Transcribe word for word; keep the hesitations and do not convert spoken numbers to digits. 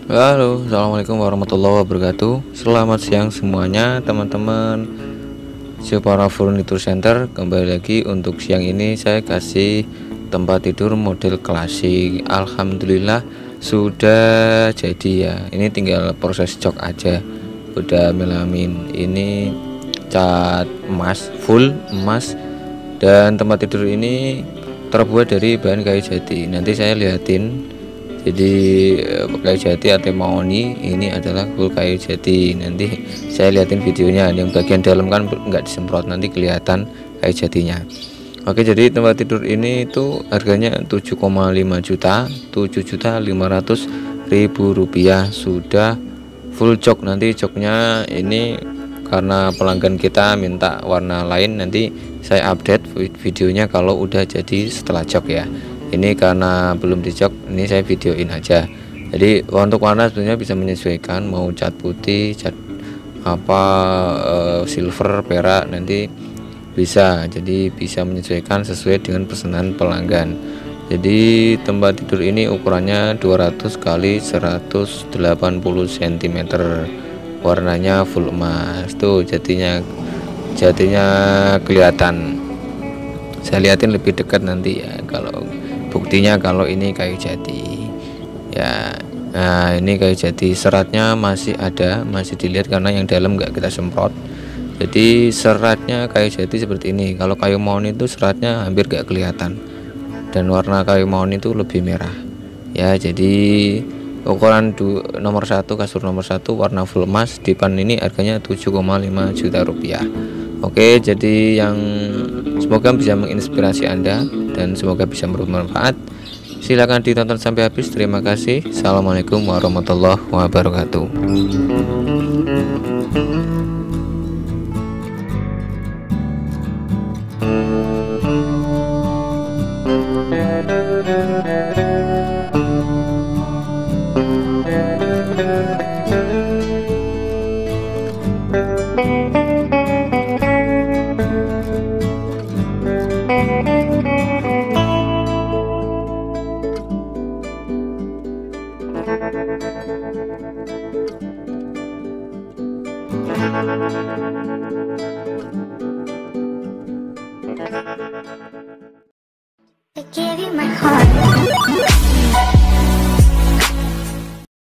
Halo, assalamualaikum warahmatullahi wabarakatuh. Selamat siang semuanya, teman-teman. Jepara Furniture Center kembali lagi. Untuk siang ini saya kasih tempat tidur model klasik. Alhamdulillah sudah jadi ya. Ini tinggal proses cok aja. Udah melamin. Ini cat emas, full emas. Dan tempat tidur ini terbuat dari bahan kayu jati. Nanti saya liatin. Jadi kayu jati atau mahoni ini adalah full kayu jati. Nanti saya liatin videonya. Yang bagian dalam kan nggak disemprot, nanti kelihatan kayu jatinya. Oke, jadi tempat tidur ini itu harganya tujuh koma lima juta, tujuh juta lima ratus ribu rupiah. Sudah full cok. Nanti coknya ini karena pelanggan kita minta warna lain, nanti saya update videonya kalau udah jadi setelah cok ya. Ini karena belum dicok, ini saya videoin aja. Jadi untuk warna sebenarnya bisa menyesuaikan, mau cat putih, cat apa e, silver, perak, nanti bisa. Jadi bisa menyesuaikan sesuai dengan pesanan pelanggan. Jadi tempat tidur ini ukurannya dua ratus kali seratus delapan puluh sentimeter. Warnanya full emas. Tuh jatinya jatinya kelihatan. Saya liatin lebih dekat nanti ya, kalau buktinya kalau ini kayu jati ya. Nah, ini kayu jati, seratnya masih ada, masih dilihat karena yang dalam nggak kita semprot. Jadi seratnya kayu jati seperti ini. Kalau kayu mahoni itu seratnya hampir nggak kelihatan, dan warna kayu mahoni itu lebih merah ya. Jadi ukuran du, nomor satu, kasur nomor satu warna full emas, dipan ini harganya tujuh koma lima juta rupiah. Oke, jadi yang semoga bisa menginspirasi Anda dan semoga bisa bermanfaat. Silakan ditonton sampai habis. Terima kasih. Assalamualaikum warahmatullahi wabarakatuh. I give you my heart.